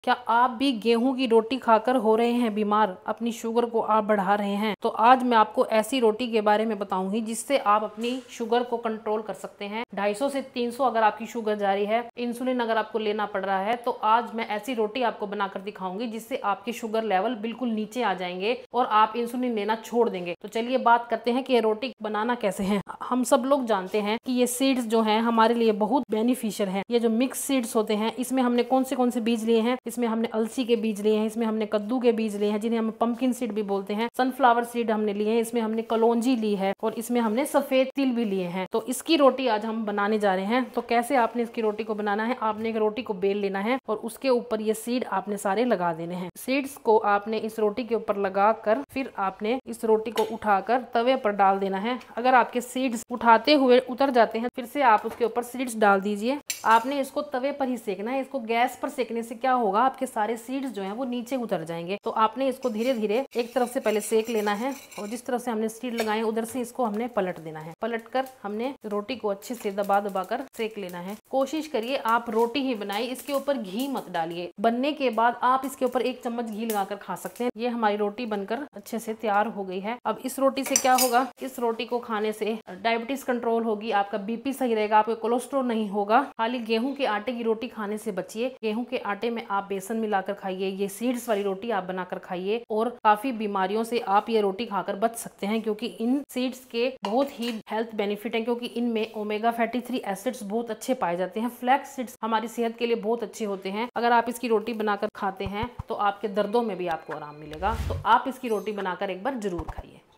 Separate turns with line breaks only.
क्या आप भी गेहूं की रोटी खाकर हो रहे हैं बीमार, अपनी शुगर को आप बढ़ा रहे हैं? तो आज मैं आपको ऐसी रोटी के बारे में बताऊंगी जिससे आप अपनी शुगर को कंट्रोल कर सकते हैं। 250 से 300 अगर आपकी शुगर जा रही है, इंसुलिन अगर आपको लेना पड़ रहा है, तो आज मैं ऐसी रोटी आपको बनाकर दिखाऊंगी जिससे आपके शुगर लेवल बिल्कुल नीचे आ जाएंगे और आप इंसुलिन लेना छोड़ देंगे। तो चलिए बात करते हैं कि ये रोटी बनाना कैसे है। हम सब लोग जानते हैं कि ये सीड्स जो है हमारे लिए बहुत बेनिफिशियल है। ये जो मिक्स सीड्स होते हैं, इसमें हमने कौन से बीज लिए हैं? इसमें हमने अलसी के बीज लिए हैं, इसमें हमने कद्दू के बीज लिए हैं जिन्हें हम पंपकिन सीड भी बोलते हैं, सनफ्लावर सीड हमने लिए हैं, इसमें हमने कलौंजी ली है और इसमें हमने सफेद तिल भी लिए हैं। तो इसकी रोटी आज हम बनाने जा रहे हैं। तो कैसे आपने इसकी रोटी को बनाना है? आपने एक रोटी को बेल लेना है और उसके ऊपर ये सीड आपने सारे लगा देने हैं। सीड्स को आपने इस रोटी के ऊपर लगा कर फिर आपने इस रोटी को उठाकर तवे पर डाल देना है। अगर आपके सीड्स उठाते हुए उतर जाते हैं, फिर से आप उसके ऊपर सीड्स डाल दीजिए। आपने इसको तवे पर ही सेकना है। इसको गैस पर सेकने से क्या होगा, आपके सारे सीड्स जो हैं वो नीचे उतर जाएंगे। तो आपने इसको धीरे धीरे एक तरफ से पहले सेक लेना है और जिस तरफ से हमने सीड लगाए उधर से इसको हमने पलट देना है। पलट कर हमने रोटी को अच्छे से दबा दबा कर सेक लेना है। कोशिश करिए आप रोटी ही बनाइए, इसके ऊपर घी मत डालिए। बनने के बाद आप इसके ऊपर 1 चम्मच घी लगाकर खा सकते हैं। ये हमारी रोटी बनकर अच्छे से तैयार हो गई है। अब इस रोटी से क्या होगा, इस रोटी को खाने से डायबिटीज कंट्रोल होगी, आपका बीपी सही रहेगा, आपको कोलेस्ट्रॉल नहीं होगा। खाली गेहूं के आटे की रोटी खाने से बचिए। गेहूं के आटे में आप बेसन मिलाकर खाइए, ये सीड्स वाली रोटी आप बनाकर खाइए और काफी बीमारियों से आप ये रोटी खाकर बच सकते हैं, क्योंकि इन सीड्स के बहुत ही हेल्थ बेनिफिट हैं, क्योंकि इनमें ओमेगा फैटी 3 एसिड्स बहुत अच्छे पाए जाते हैं। फ्लैक्स सीड्स हमारी सेहत के लिए बहुत अच्छे होते हैं। अगर आप इसकी रोटी बनाकर खाते हैं तो आपके दर्दों में भी आपको आराम मिलेगा। तो आप इसकी रोटी बनाकर एक बार जरूर खाइए।